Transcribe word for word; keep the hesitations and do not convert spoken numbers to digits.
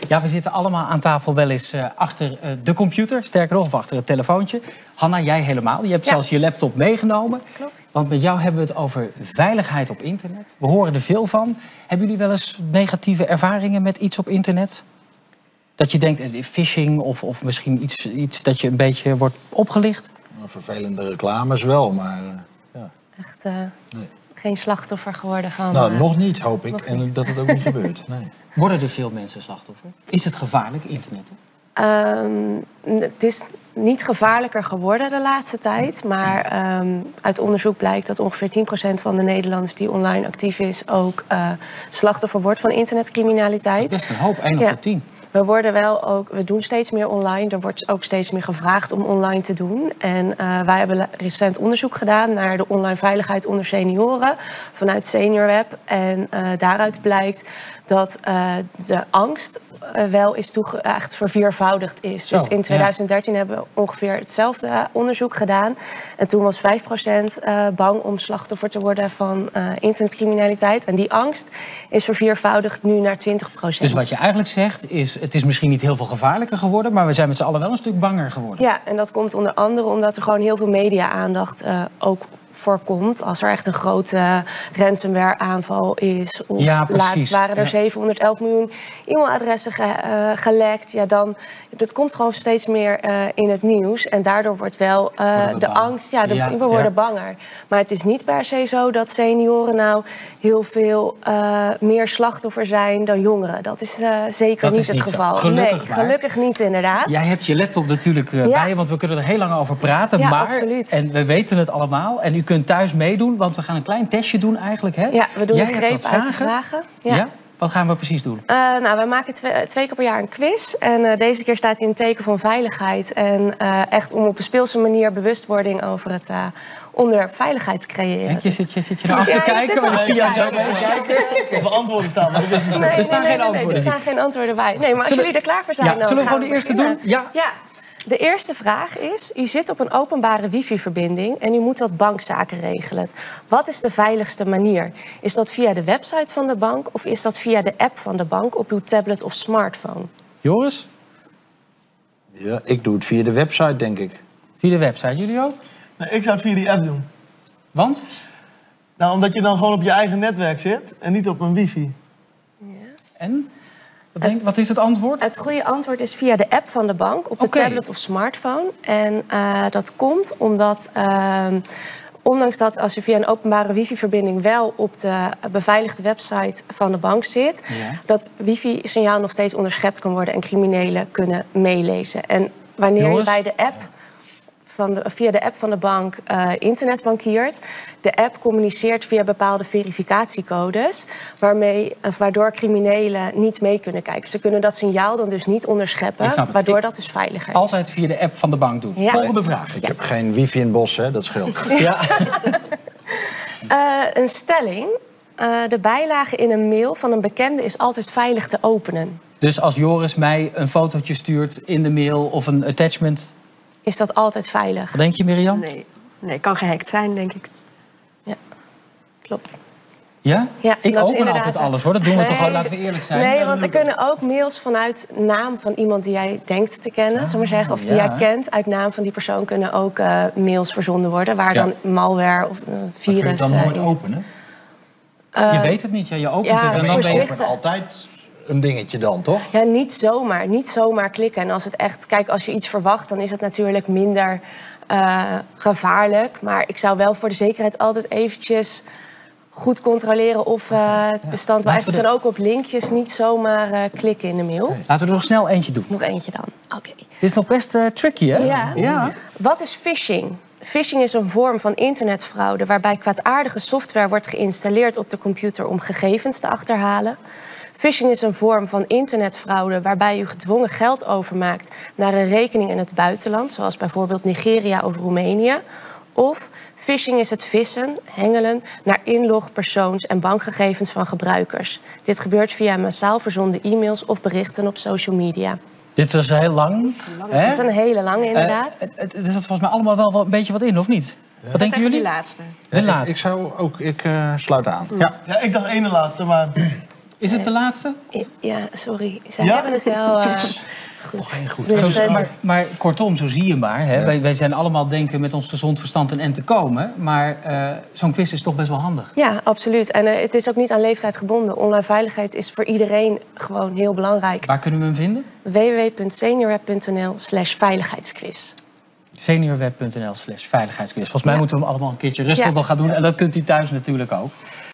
Ja, we zitten allemaal aan tafel wel eens uh, achter uh, de computer. Sterker nog, of achter het telefoontje. Hanna, jij helemaal. Je hebt ja. zelfs je laptop meegenomen. Klopt. Want met jou hebben we het over veiligheid op internet. We horen er veel van. Hebben jullie wel eens negatieve ervaringen met iets op internet? Dat je denkt, phishing of, of misschien iets, iets dat je een beetje wordt opgelicht? Vervelende reclames wel, maar uh, ja. Echt uh, nee. geen slachtoffer geworden van... Nou, uh, nog niet, hoop ik. En niet. dat het ook niet gebeurt. Nee. Worden er veel mensen slachtoffer? Is het gevaarlijk, internet? Um, het is niet gevaarlijker geworden de laatste tijd. Maar um, uit onderzoek blijkt dat ongeveer tien procent van de Nederlanders die online actief is ook uh, slachtoffer wordt van internetcriminaliteit. Dat is best een hoop, één op de tien. We worden wel ook, we doen steeds meer online. Er wordt ook steeds meer gevraagd om online te doen. En uh, wij hebben recent onderzoek gedaan naar de online veiligheid onder senioren vanuit SeniorWeb. En uh, daaruit blijkt dat uh, de angst uh, wel is toege- echt verviervoudigd is. Zo, dus in twintig dertien ja. hebben we ongeveer hetzelfde uh, onderzoek gedaan. En toen was vijf procent uh, bang om slachtoffer te worden van uh, internetcriminaliteit. En die angst is verviervoudigd nu naar twintig procent. Dus wat je eigenlijk zegt is, het is misschien niet heel veel gevaarlijker geworden, maar we zijn met z'n allen wel een stuk banger geworden. Ja, en dat komt onder andere omdat er gewoon heel veel media-aandacht uh, ook voorkomt. Als er echt een grote ransomware-aanval is. Of ja, laatst waren er ja. zevenhonderdelf miljoen e-mailadressen ge, uh, gelekt. Ja, dan, dat komt gewoon steeds meer uh, in het nieuws. En daardoor wordt wel uh, de bang. angst... Ja, de, ja, we worden ja. banger. Maar het is niet per se zo dat senioren nou heel veel uh, meer slachtoffer zijn dan jongeren. Dat is uh, zeker dat niet is het niet geval. Gelukkig nee, gelukkig niet inderdaad. Jij hebt je laptop natuurlijk uh, ja. bij je, want we kunnen er heel lang over praten. Ja, maar, absoluut. En we weten het allemaal. En u kunt thuis meedoen, want we gaan een klein testje doen eigenlijk. Hè? Ja, we doen Jij een greep uit de vragen. Ja. ja. Wat gaan we precies doen? Uh, nou, we maken twee, twee keer per jaar een quiz. En uh, deze keer staat hij in het teken van veiligheid. En uh, echt om op een speelse manier bewustwording over het uh, onderwerp veiligheid te creëren. Denk je, zit je, zit je naar af te ja, kijken? Want ik zie jou zo mee kijken. Of antwoorden staan, maar dat is niet zo. Nee, er staan nee, nee, geen nee, antwoorden. Nee, er staan geen antwoorden bij. Nee, maar als zullen, jullie er klaar voor zijn... Ja, dan zullen we gewoon we de eerste beginnen. doen? Ja. ja. De eerste vraag is, u zit op een openbare wifi-verbinding en u moet wat bankzaken regelen. Wat is de veiligste manier? Is dat via de website van de bank of is dat via de app van de bank op uw tablet of smartphone? Joris? Ja, ik doe het via de website, denk ik. Via de website, jullie ook? Nee, ik zou het via die app doen. Want? Nou, omdat je dan gewoon op je eigen netwerk zit en niet op een wifi. Ja. En? Wat, denk, het, wat is het antwoord? Het goede antwoord is via de app van de bank op de okay. tablet of smartphone. En uh, dat komt omdat, uh, ondanks dat als u via een openbare wifi-verbinding wel op de beveiligde website van de bank zit, ja. dat wifi-signaal nog steeds onderschept kan worden en criminelen kunnen meelezen. En wanneer Jongens. je bij de app van de, via de app van de bank uh, internet bankiert. De app communiceert via bepaalde verificatiecodes, waarmee, uh, waardoor criminelen niet mee kunnen kijken. Ze kunnen dat signaal dan dus niet onderscheppen, waardoor dat dus veiliger is. Altijd via de app van de bank doen. Ja. Volgende vraag. Ik ja. heb geen wifi in het bos, hè? Dat scheelt. Ja. uh, een stelling. Uh, de bijlage in een mail van een bekende is altijd veilig te openen. Dus als Joris mij een fotootje stuurt in de mail of een attachment, is dat altijd veilig? Wat denk je, Mirjam? Nee, nee, kan gehackt zijn, denk ik. Ja, klopt. Ja? Ja, ik open altijd alles, hoor. Dat doen we nee, toch gewoon, laten we eerlijk zijn. Nee, want er kunnen ook mails vanuit naam van iemand die jij denkt te kennen, ah, zullen we zeggen, of die ja. jij kent. Uit naam van die persoon kunnen ook uh, mails verzonden worden, waar ja. dan malware of uh, virus... Maar kun je het dan nooit uh, openen? Uh, je weet het niet, ja. Je opent ja, het en dan ben je... altijd een dingetje dan, toch? Ja, niet zomaar. Niet zomaar klikken. En als het echt... Kijk, als je iets verwacht, dan is het natuurlijk minder uh, gevaarlijk. Maar ik zou wel voor de zekerheid altijd eventjes goed controleren of uh, het bestand wel echt is. En ook op linkjes niet zomaar uh, klikken in de mail. Okay. Laten we er nog snel eentje doen. Nog eentje dan. Oké. Okay. Dit is nog best uh, tricky, hè? Ja. ja. Wat is phishing? Phishing is een vorm van internetfraude waarbij kwaadaardige software wordt geïnstalleerd op de computer om gegevens te achterhalen. Phishing is een vorm van internetfraude waarbij u gedwongen geld overmaakt naar een rekening in het buitenland, zoals bijvoorbeeld Nigeria of Roemenië. Of phishing is het vissen, hengelen naar inlog, persoons- en bankgegevens van gebruikers. Dit gebeurt via massaal verzonden e-mails of berichten op social media. Dit is heel lang. Dit is een hele lange, inderdaad. Uh, er zat volgens mij allemaal wel een beetje wat in, of niet? Ja. Wat denken jullie? De laatste. De ja, laatste. Ik, ik zou ook, ik uh, sluit aan. Ja. ja, ik dacht ene laatste, maar... Is het de laatste? Ja, sorry. Zij Ja? hebben het wel uh, goed. Toch heel goed. Dus, Zo, uh, maar, maar kortom, zo zie je maar. Hè? Ja. Wij, wij zijn allemaal denken met ons gezond verstand een end te komen. Maar uh, zo'n quiz is toch best wel handig. Ja, absoluut. En uh, het is ook niet aan leeftijd gebonden. Online veiligheid is voor iedereen gewoon heel belangrijk. Waar kunnen we hem vinden? w w w punt seniorweb.nl slash veiligheidsquiz. seniorweb punt n l slash veiligheidsquiz. Volgens mij Ja. moeten we hem allemaal een keertje rustig Ja. nog gaan doen. En dat kunt u thuis natuurlijk ook.